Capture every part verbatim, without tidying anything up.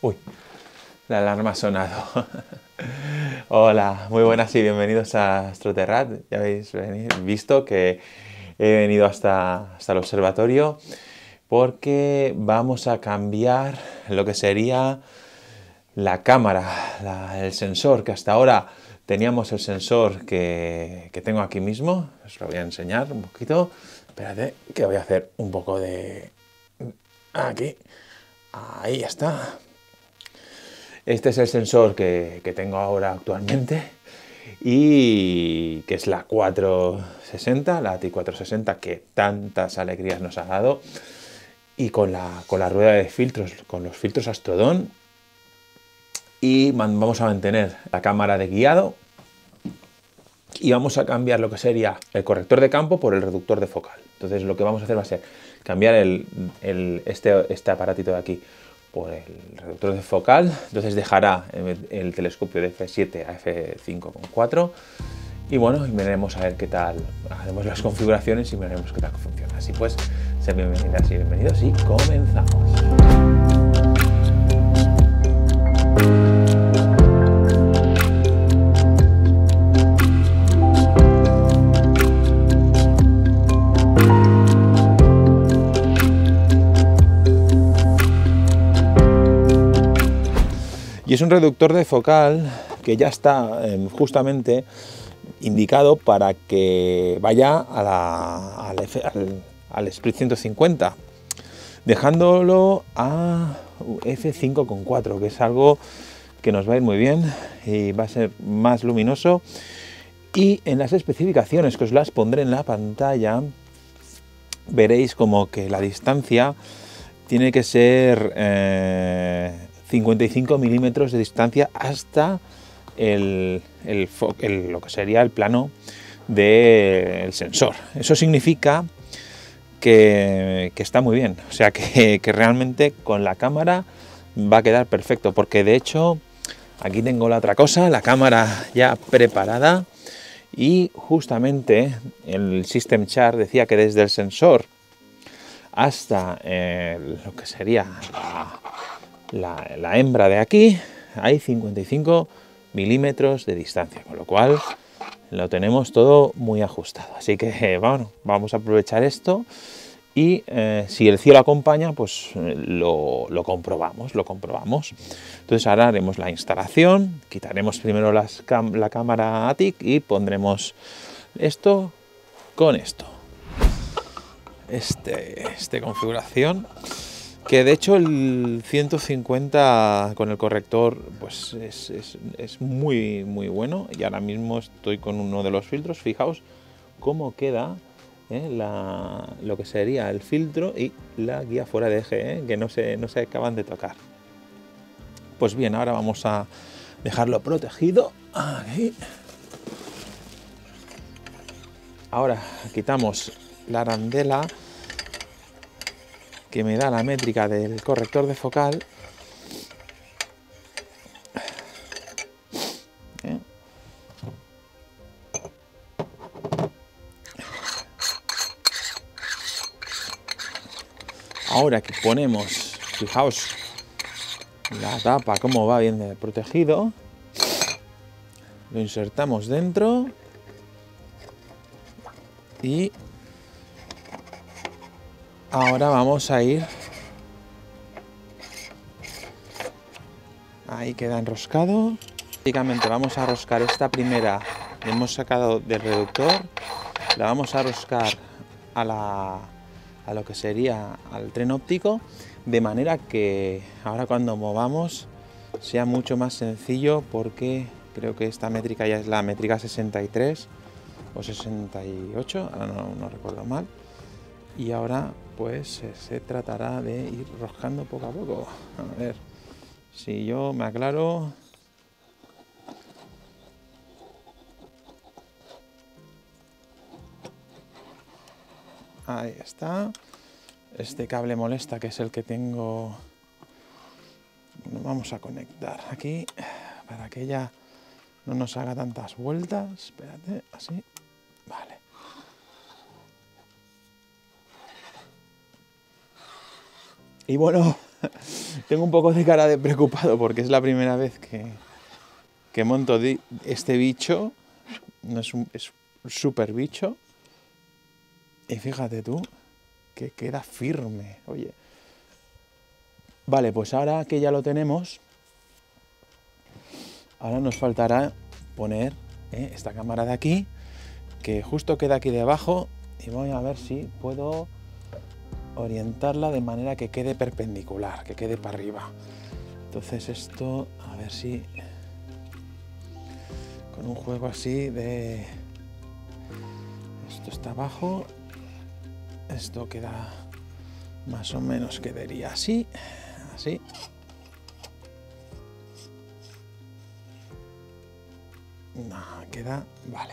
Uy, la alarma ha sonado. Hola, muy buenas y bienvenidos a Astroterrat. Ya habéis visto que he venido hasta, hasta el observatorio porque vamos a cambiar lo que sería la cámara, la, el sensor, que hasta ahora teníamos el sensor que, que tengo aquí mismo. Os lo voy a enseñar un poquito. Espérate, que voy a hacer un poco de... Aquí. Ahí está. Este es el sensor que, que tengo ahora actualmente y que es la cuatrocientos sesenta, la A T I cuatrocientos sesenta que tantas alegrías nos ha dado, y con la, con la rueda de filtros, con los filtros Astrodon, y vamos a mantener la cámara de guiado y vamos a cambiar lo que sería el corrector de campo por el reductor de focal. Entonces lo que vamos a hacer va a ser cambiar el, el, este, este aparatito de aquí por el reductor de focal. Entonces dejará el, el telescopio de F siete a F cinco coma cuatro y bueno, y veremos a ver qué tal, haremos las configuraciones y veremos qué tal funciona. Así pues, sean bienvenidas y bienvenidos y comenzamos. Y es un reductor de focal que ya está eh, justamente indicado para que vaya a la, al, al, al Split ciento cincuenta, dejándolo a F cinco coma cuatro, que es algo que nos va a ir muy bien y va a ser más luminoso. Y en las especificaciones, que os las pondré en la pantalla, veréis como que la distancia tiene que ser eh, cincuenta y cinco milímetros de distancia hasta el, el, el, lo que sería el plano del sensor. Eso significa que, que está muy bien, o sea que, que realmente con la cámara va a quedar perfecto, porque de hecho aquí tengo la otra cosa, la cámara ya preparada, y justamente el System Chart decía que desde el sensor hasta eh, lo que sería la, la, la hembra de aquí hay cincuenta y cinco milímetros de distancia, con lo cual lo tenemos todo muy ajustado. Así que bueno, vamos a aprovechar esto y eh, si el cielo acompaña, pues lo, lo comprobamos, lo comprobamos. Entonces ahora haremos la instalación, quitaremos primero las cam la cámara A T I C y pondremos esto con esto. Este, esta configuración, que de hecho el ciento cincuenta con el corrector pues es, es, es muy muy bueno, y ahora mismo estoy con uno de los filtros. Fijaos cómo queda eh, la, lo que sería el filtro y la guía fuera de eje, eh, que no se, no se acaban de tocar. Pues bien, ahora vamos a dejarlo protegido aquí. Ahora quitamos la arandela que me da la métrica del corrector de focal. ¿Eh? Ahora que ponemos, fijaos la tapa cómo va bien protegido, lo insertamos dentro y ahora vamos a ir, ahí queda enroscado. Básicamente vamos a roscar esta primera que hemos sacado del reductor, la vamos a roscar a, la, a lo que sería al tren óptico, de manera que ahora cuando movamos sea mucho más sencillo, porque creo que esta métrica ya es la métrica sesenta y tres o sesenta y ocho, ahora no, no recuerdo mal. Y ahora pues se tratará de ir roscando poco a poco. A ver si yo me aclaro. Ahí está. Este cable molesta, que es el que tengo. Lo vamos a conectar aquí para que ya no nos haga tantas vueltas. Espérate, así. Vale. Y bueno, Tengo un poco de cara de preocupado porque es la primera vez que, que monto de este bicho. No es un es un super bicho. Y fíjate tú que queda firme. Oye. Vale, pues ahora que ya lo tenemos, ahora nos faltará poner ¿eh? esta cámara de aquí, que justo queda aquí debajo, y voy a ver si puedo orientarla de manera que quede perpendicular, que quede para arriba. Entonces esto, a ver si con un juego así de... Esto está abajo, esto queda más o menos, quedaría así, así. No, queda, vale.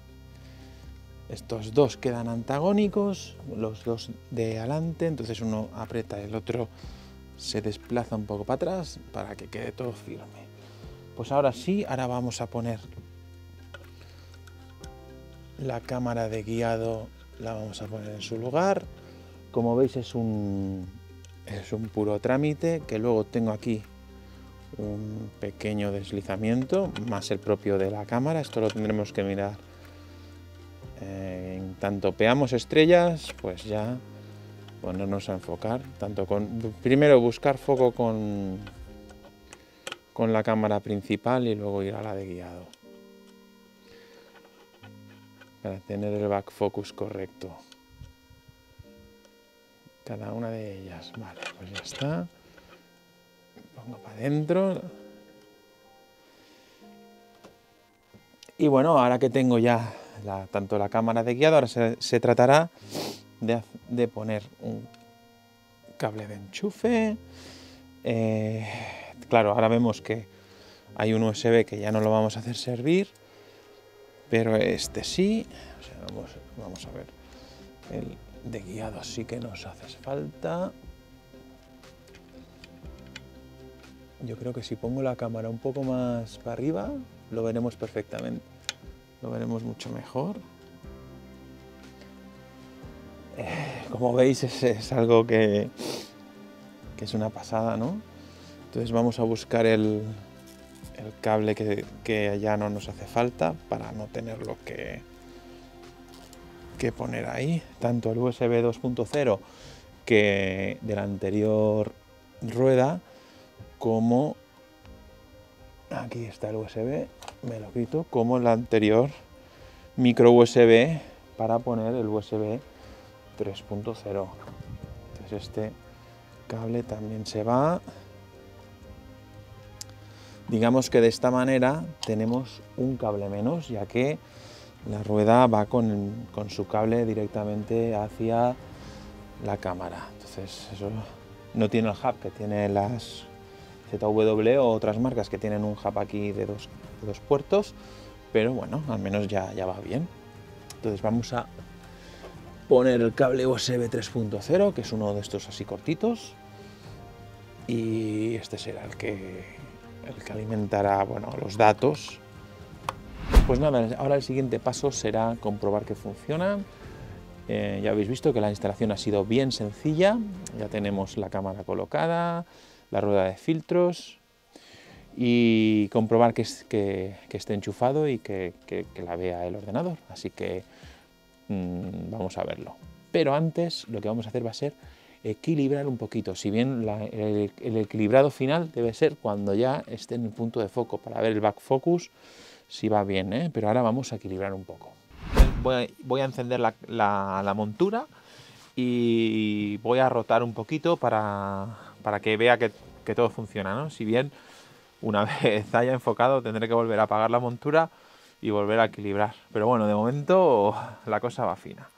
Estos dos quedan antagónicos, los dos de adelante, entonces uno aprieta, el otro se desplaza un poco para atrás para que quede todo firme. Pues ahora sí, ahora vamos a poner la cámara de guiado, la vamos a poner en su lugar. Como veis es un, es un puro trámite, que luego tengo aquí un pequeño deslizamiento, más el propio de la cámara. Esto lo tendremos que mirar. Eh, en tanto veamos estrellas, pues ya ponernos a enfocar. Tanto con, primero buscar foco con, con la cámara principal y luego ir a la de guiado. Para tener el back focus correcto. Cada una de ellas. Vale, pues ya está. Pongo para adentro. Y bueno, ahora que tengo ya la, tanto la cámara de guiado, ahora se, se tratará de, de poner un cable de enchufe. Eh, claro, ahora vemos que hay un U S B que ya no lo vamos a hacer servir, pero este sí. O sea, vamos, vamos a ver. El de guiado sí que nos hace falta. Yo creo que si pongo la cámara un poco más para arriba, lo veremos perfectamente. Lo veremos mucho mejor. Eh, como veis, es, es algo que, que es una pasada, ¿no? Entonces vamos a buscar el, el cable que, que ya no nos hace falta para no tenerlo que, que poner ahí. Tanto el U S B dos punto cero que de la anterior rueda, como aquí está el U S B, me lo quito, como el anterior micro U S B para poner el U S B tres punto cero. Entonces este cable también se va. Digamos que de esta manera tenemos un cable menos, ya que la rueda va con, con su cable directamente hacia la cámara. Entonces eso no tiene el hub que tiene las Z W o otras marcas que tienen un hub aquí de dos, de dos puertos, pero bueno, al menos ya, ya va bien. Entonces vamos a poner el cable U S B tres punto cero, que es uno de estos así cortitos, y este será el que, el que alimentará, bueno, los datos. Pues nada, ahora el siguiente paso será comprobar que funcionan. Eh, ya habéis visto que la instalación ha sido bien sencilla, ya tenemos la cámara colocada, la rueda de filtros, y comprobar que, es, que, que esté enchufado y que, que, que la vea el ordenador. Así que mmm, vamos a verlo. Pero antes lo que vamos a hacer va a ser equilibrar un poquito. Si bien la, el, el equilibrado final debe ser cuando ya esté en el punto de foco para ver el back focus si va bien, ¿eh? Pero ahora vamos a equilibrar un poco. Voy a, voy a encender la, la, la montura y voy a rotar un poquito para, para que vea que, que todo funciona, ¿no? Si bien una vez haya enfocado tendré que volver a apagar la montura y volver a equilibrar. Pero bueno, de momento la cosa va fina.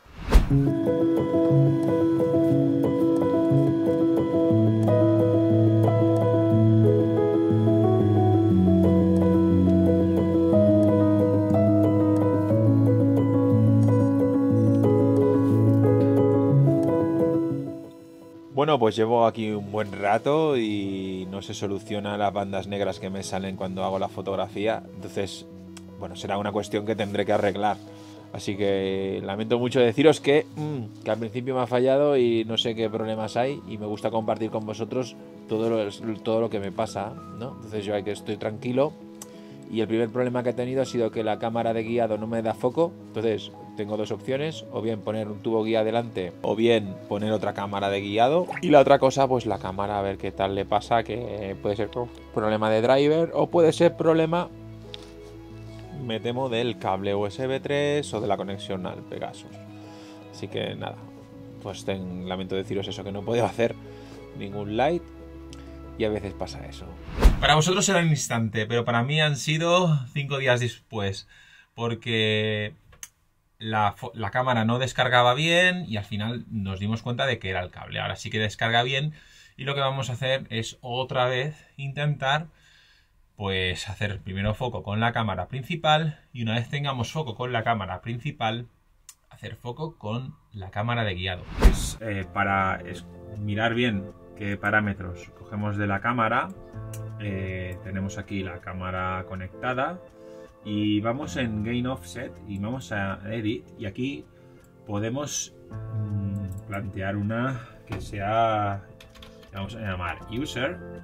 Bueno, pues llevo aquí un buen rato y no se soluciona las bandas negras que me salen cuando hago la fotografía. Entonces, bueno, será una cuestión que tendré que arreglar. Así que lamento mucho deciros que, mmm, que al principio me ha fallado y no sé qué problemas hay, y me gusta compartir con vosotros todo lo, todo lo que me pasa, ¿no? Entonces yo aquí estoy tranquilo, y el primer problema que he tenido ha sido que la cámara de guiado no me da foco. Entonces tengo dos opciones: o bien poner un tubo guía delante, o bien poner otra cámara de guiado. Y la otra cosa, pues la cámara, a ver qué tal le pasa, que puede ser problema de driver o puede ser problema, me temo, del cable U S B tres o de la conexión al Pegasus. Así que nada, pues ten, lamento deciros eso, que no he podido hacer ningún light, y a veces pasa eso. Para vosotros será un instante, pero para mí han sido cinco días después, porque la, la cámara no descargaba bien y al final nos dimos cuenta de que era el cable. Ahora sí que descarga bien, y lo que vamos a hacer es otra vez intentar pues hacer primero foco con la cámara principal, y una vez tengamos foco con la cámara principal, hacer foco con la cámara de guiado. Pues, eh, para mirar bien qué parámetros cogemos de la cámara, eh, tenemos aquí la cámara conectada y vamos en Gain Offset y vamos a Edit, y aquí podemos mmm, plantear una que sea, vamos a llamar User.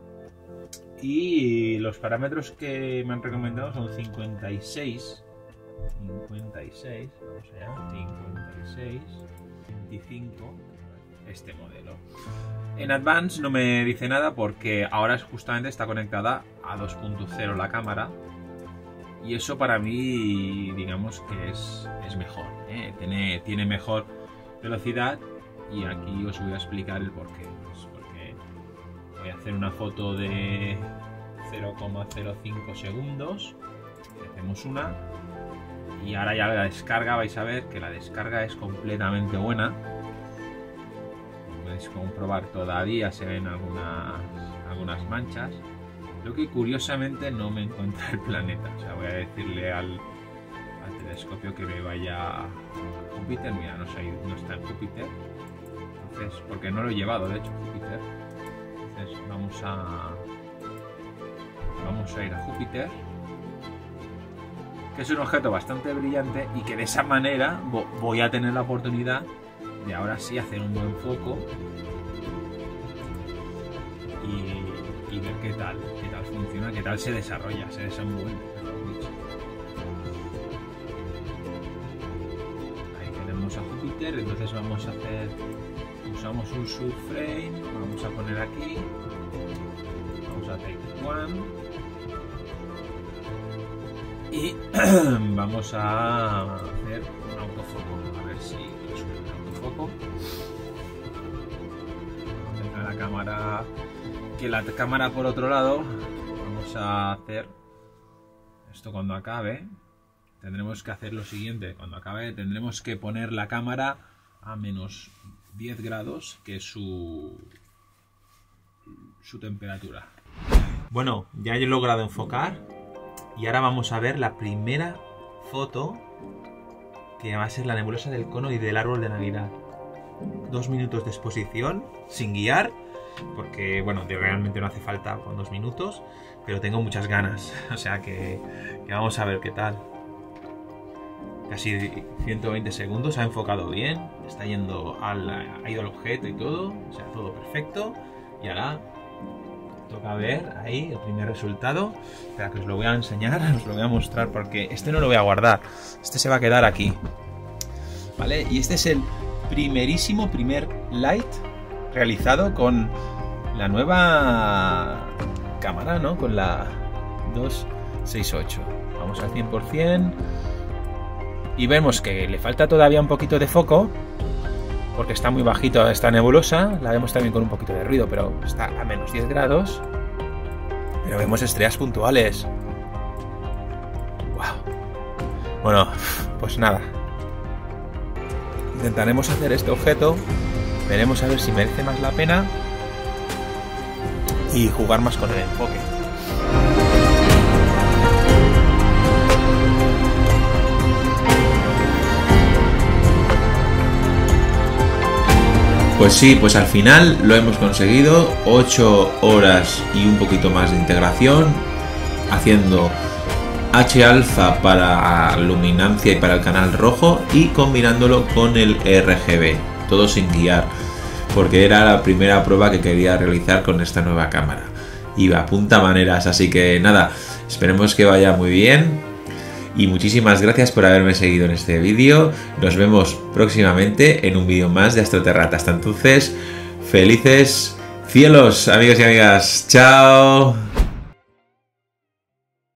Y los parámetros que me han recomendado son cincuenta y seis, cincuenta y seis, vamos allá, cincuenta y seis, veinticinco, este modelo. En Advanced no me dice nada porque ahora justamente está conectada a dos punto cero la cámara, y eso para mí, digamos que es, es mejor, ¿eh? tiene, tiene mejor velocidad, y aquí os voy a explicar el porqué. Pues porque voy a hacer una foto de cero coma cero cinco segundos, hacemos una, y ahora ya la descarga, vais a ver que la descarga es completamente buena. Podéis comprobar, todavía se ven algunas, algunas manchas, lo que curiosamente no me encuentra el planeta. O sea, voy a decirle al, al telescopio que me vaya a Júpiter. Mira, no, sé, no está en Júpiter, entonces, porque no lo he llevado de hecho Júpiter. Entonces vamos a vamos a ir a Júpiter, que es un objeto bastante brillante, y que de esa manera voy a tener la oportunidad de ahora sí hacer un buen foco y, y ver qué tal, qué tal funciona, qué tal se desarrolla, se desenvuelve. Ahí tenemos a Júpiter, entonces vamos a hacer, usamos un subframe, vamos a poner aquí, vamos a take one. Y vamos a hacer un autofoco, a ver si sube el autofoco. Tenga la cámara, que la cámara por otro lado, vamos a hacer esto cuando acabe. Tendremos que hacer lo siguiente, cuando acabe tendremos que poner la cámara a menos diez grados, que es su, su temperatura. Bueno, ya he logrado enfocar. Y ahora vamos a ver la primera foto, que va a ser la nebulosa del cono y del árbol de Navidad. Dos minutos de exposición, sin guiar, porque bueno, realmente no hace falta con dos minutos, pero tengo muchas ganas, o sea que, que vamos a ver qué tal. Casi ciento veinte segundos, ha enfocado bien, está yendo al, ha ido al objeto y todo, o sea, todo perfecto. Y ahora toca ver ahí el primer resultado. Espera, que os lo voy a enseñar, os lo voy a mostrar, porque este no lo voy a guardar, este se va a quedar aquí, ¿vale? Y este es el primerísimo primer light realizado con la nueva cámara, ¿no? Con la dos sesenta y ocho. Vamos al cien por cien y vemos que le falta todavía un poquito de foco, porque está muy bajito esta nebulosa. La vemos también con un poquito de ruido, pero está a menos diez grados. Pero vemos estrellas puntuales. Wow. Bueno, pues nada. Intentaremos hacer este objeto. Veremos a ver si merece más la pena. Y jugar más con el enfoque. Pues sí, pues al final lo hemos conseguido. ocho horas y un poquito más de integración, haciendo H alfa para luminancia y para el canal rojo, y combinándolo con el R G B, todo sin guiar, porque era la primera prueba que quería realizar con esta nueva cámara. Iba a punta maneras, así que nada, esperemos que vaya muy bien. Y muchísimas gracias por haberme seguido en este vídeo. Nos vemos próximamente en un vídeo más de Astroterrata. Hasta entonces, felices cielos, amigos y amigas. ¡Chao!